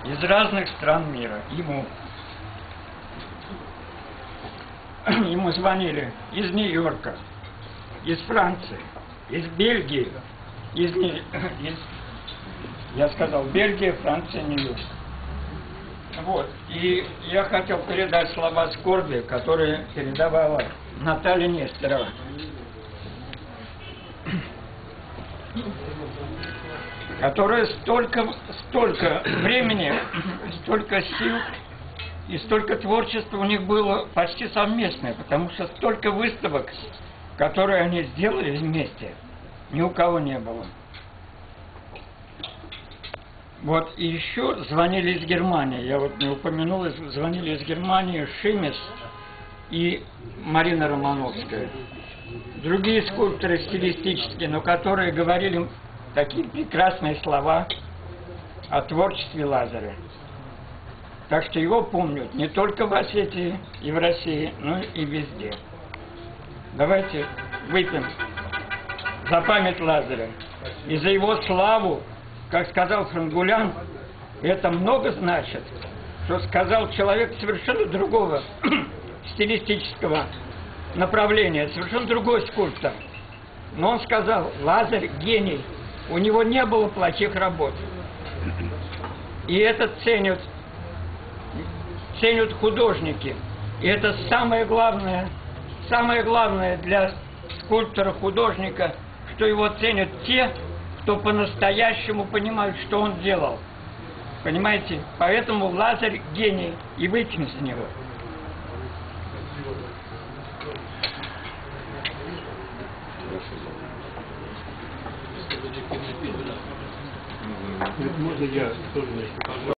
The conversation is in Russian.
из разных стран мира. Ему звонили из Нью-Йорка, из Франции, из Бельгии, я сказал, Бельгия, Франция, Нью-Йорк. Вот. И я хотел передать слова скорби, которые передавала Наталья Нестерова, которая столько времени, столько сил и столько творчества у них было почти совместное, потому что столько выставок, которые они сделали вместе, ни у кого не было. Вот, и еще звонили из Германии, я вот не упомянул, звонили из Германии Шимес и Марина Романовская. Другие скульпторы стилистические, но которые говорили такие прекрасные слова о творчестве Лазаря. Так что его помнят не только в Осетии и в России, но и везде. Давайте выпьем за память Лазаря и за его славу. Как сказал Франгулян, это много значит, что сказал человек совершенно другого стилистического направления, совершенно другой скульптор. Но он сказал, Лазарь гений, у него не было плохих работ. И это ценят художники. И это самое главное для скульптора-художника, что его ценят те, кто по-настоящему понимает, что он делал. Понимаете? Поэтому Лазарь гений, и выпьем за него. Можно я тоже